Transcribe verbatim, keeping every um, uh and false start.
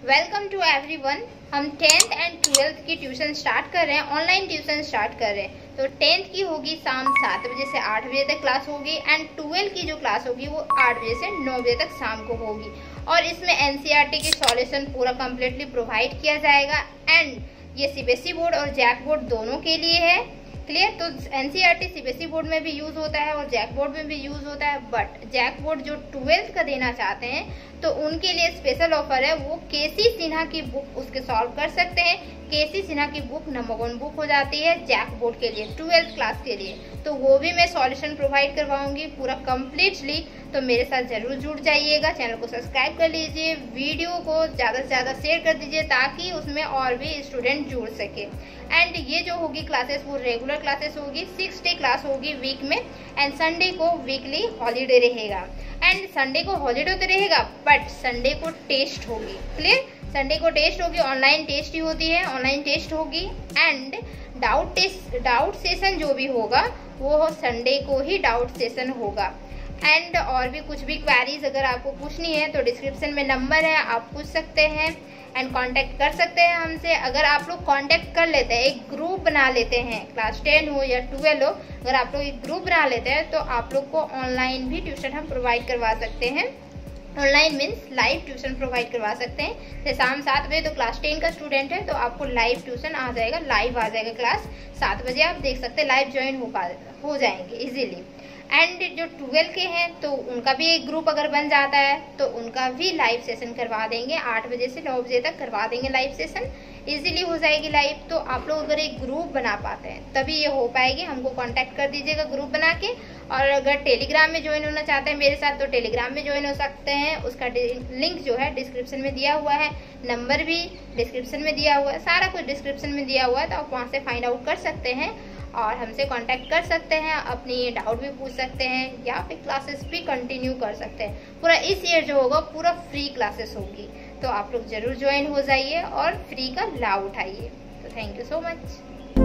Welcome to everyone. हम tenth and twelfth की tuition start कर रहे हैं, ऑनलाइन ट्यूशन स्टार्ट कर रहे हैं। तो टेंथ की होगी शाम सात बजे से आठ बजे तक क्लास होगी एंड ट्वेल्थ की जो क्लास होगी वो आठ बजे से नौ बजे तक शाम को होगी। और इसमें एनसीईआरटी की सॉल्यूशन पूरा कम्प्लीटली प्रोवाइड किया जाएगा एंड ये सीबीएसई बोर्ड और जैक बोर्ड दोनों के लिए है। क्लियर। तो एनसीईआरटी सीबीएसई बोर्ड में भी यूज होता है और जैक बोर्ड में भी यूज होता है, बट जैक बोर्ड जो ट्वेल्थ का देना चाहते हैं तो उनके लिए स्पेशल ऑफर है। वो केसी सिन्हा की बुक उसके सॉल्व कर सकते हैं। केसी सिन्हा की बुक नंबर वन बुक हो जाती है जैक बोर्ड के लिए, ट्वेल्थ क्लास के लिए। तो वो भी मैं सॉल्यूशन प्रोवाइड करवाऊंगी पूरा कम्प्लीटली। तो मेरे साथ जरूर जुड़ जाइएगा, चैनल को सब्सक्राइब कर लीजिए, वीडियो को ज़्यादा से ज़्यादा शेयर कर दीजिए ताकि उसमें और भी स्टूडेंट जुड़ सके। एंड ये जो होगी क्लासेस वो रेगुलर क्लासेस होगी, सिक्स डे क्लास होगी वीक में एंड संडे को वीकली हॉलीडे रहेगा। एंड संडे को हॉलीडे तो रहेगा बट संडे को टेस्ट होगी। क्लियर। संडे को टेस्ट होगी, ऑनलाइन टेस्ट ही होती है, ऑनलाइन टेस्ट होगी and doubt test doubt session जो भी होगा वो संडे को ही डाउट सेशन होगा। एंड और भी कुछ भी क्वेरीज अगर आपको पूछनी है तो डिस्क्रिप्शन में नंबर है, आप पूछ सकते हैं एंड कांटेक्ट कर सकते हैं हमसे। अगर आप लोग कांटेक्ट कर लेते हैं, एक ग्रुप बना लेते हैं, क्लास टेन हो या ट्वेल्व हो, अगर आप लोग एक ग्रुप बना लेते हैं तो आप लोग को ऑनलाइन भी ट्यूशन हम प्रोवाइड करवा सकते हैं। Online means live tuition provide करवा सकते हैं। जैसे शाम सात बजे तो क्लास टेन का स्टूडेंट है तो आपको लाइव ट्यूशन आ जाएगा, लाइव आ जाएगा क्लास सात बजे, आप देख सकते हैं, लाइव ज्वाइन हो पा हो जाएंगे इजीली। एंड जो ट्वेल्व के हैं तो उनका भी एक ग्रुप अगर बन जाता है तो उनका भी लाइव सेशन करवा देंगे, आठ बजे से नौ बजे तक करवा देंगे लाइव सेशन, इजीली हो जाएगी लाइव। तो आप लोग अगर एक ग्रुप बना पाते हैं तभी ये हो पाएगी। हमको कांटेक्ट कर दीजिएगा ग्रुप बना के। और अगर टेलीग्राम में ज्वाइन होना चाहते हैं मेरे साथ तो टेलीग्राम में ज्वाइन हो सकते हैं। उसका लिंक जो है डिस्क्रिप्शन में दिया हुआ है, नंबर भी डिस्क्रिप्शन में दिया हुआ है, सारा कुछ डिस्क्रिप्शन में दिया हुआ है, तो आप वहाँ से फाइंड आउट कर सकते हैं और हमसे कांटेक्ट कर सकते हैं, अपनी डाउट भी पूछ सकते हैं या फिर क्लासेस भी कंटिन्यू कर सकते हैं। पूरा इस ईयर जो होगा पूरा फ्री क्लासेस होगी, तो आप लोग जरूर ज्वाइन हो जाइए और फ्री का लाभ उठाइए। तो थैंक यू सो मच।